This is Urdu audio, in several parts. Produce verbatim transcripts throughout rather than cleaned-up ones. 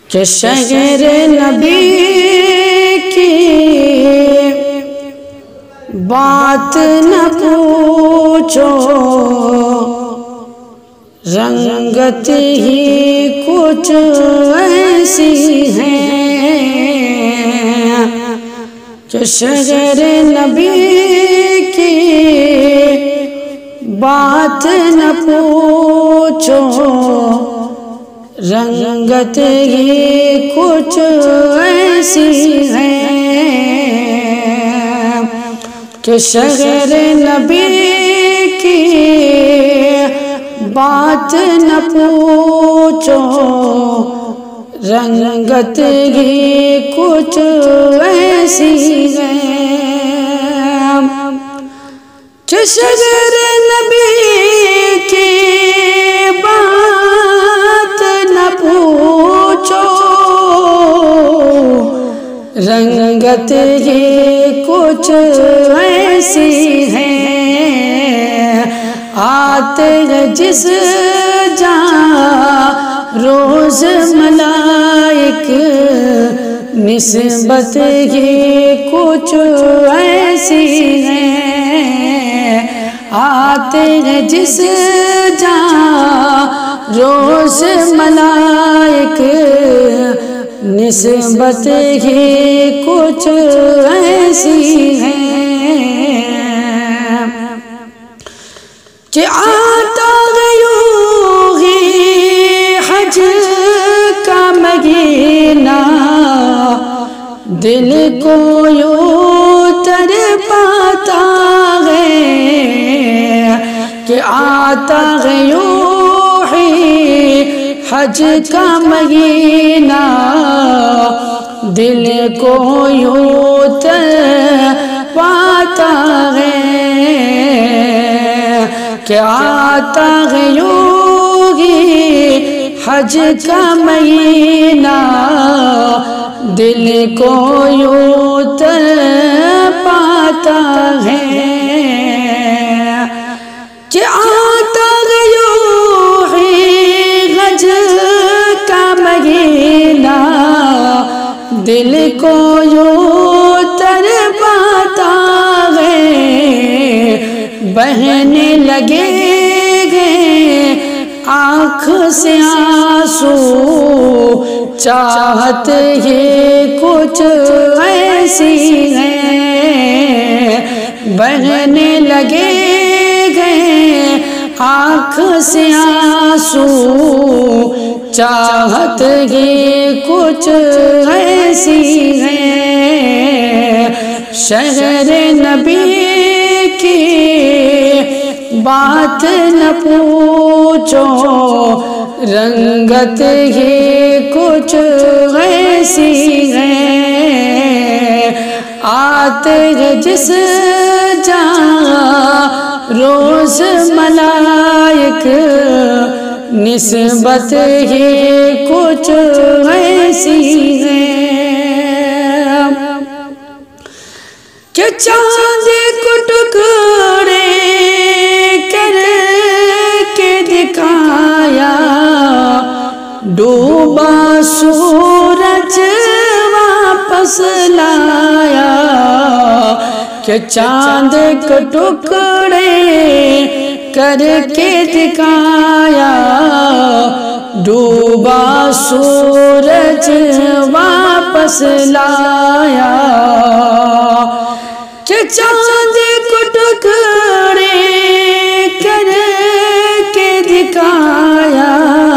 کہ شہر نبی کی بات نہ پوچھو، رنگت ہی کچھ ایسی ہے کہ شہر نبی کی بات نہ پوچھو، رنگت ہی کچھ ایسی ہے کہ شہر نبی کی بات نہ پوچھو، رنگت ہی کچھ ایسی ہے کہ شہر نبی کی بات نہ پوچھو، رنگت ہی کچھ ایسی ہے۔ آتے ہیں جس جہاں روز ملائک، نسبت ہی کچھ ایسی ہے۔ آتے ہیں جس جہاں روز ملائک، نسبت ہی کچھ ایسی ہے کہ آتا یوں ہی حج کا مہینہ، دل کو یوں تر پاتا ہے کہ آتا یوں ہی حج کا مہینہ، دل کو یوں تر پاتا ہے کہ آتا ہے یوں ہی حج کا مہینہ، دل کو یوں تر پاتا ہے کہ آتا ہے یوں ہی حج کا مہینہ، دل کو یوں تر پاتا ہے۔ بہنے لگے گے آنکھ سے آنسو، چاہت ہی کچھ ایسی ہے۔ بہنے لگے گے آنکھ سے آنسو، چاہت ہی کچھ ایسی ہے۔ شہر نبی کی بات نہ پوچھو، رنگت ہی کچھ ایسی ہے۔ آتے ہیں جس جہاں روز ملائک، نسبت ہی کچھ ایسی ہے کہ چاند کو ٹکڑے کر کے دکھایا، ڈوبا سورج واپس لایا کہ چاند کو ٹکڑے کر کے دکھایا، ڈوبا سورج واپس لایا کہ چاند کو ٹکڑے کر کے دکھایا،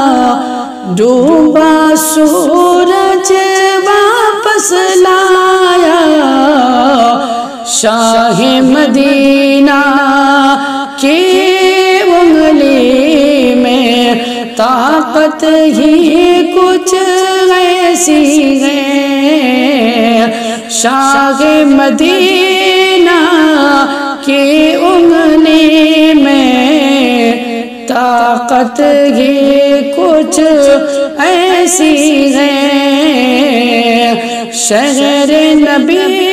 ڈوبا سورج واپس لایا۔ شاہ مدینہ کی انگلی میں طاقت ہی کچھ ایسی ہے۔ شاہ مدینہ کی انگلی میں طاقت ہی کچھ ایسی ہے۔ شہر نبی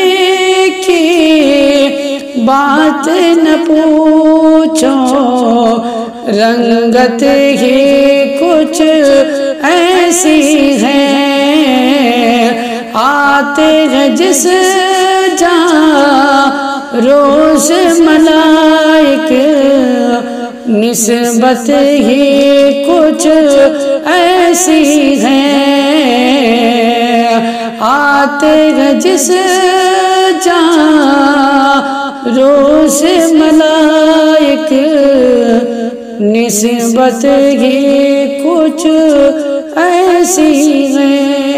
کی بات نہ پوچھو، رنگت ہی کچھ ایسی ہے۔ آتے ہیں جس جہاں روز ملائک نسبت ہی کچھ ایسی ہے آتے ہیں جس جہاں روز ملائک نسبت ہی کچھ ایسی ہے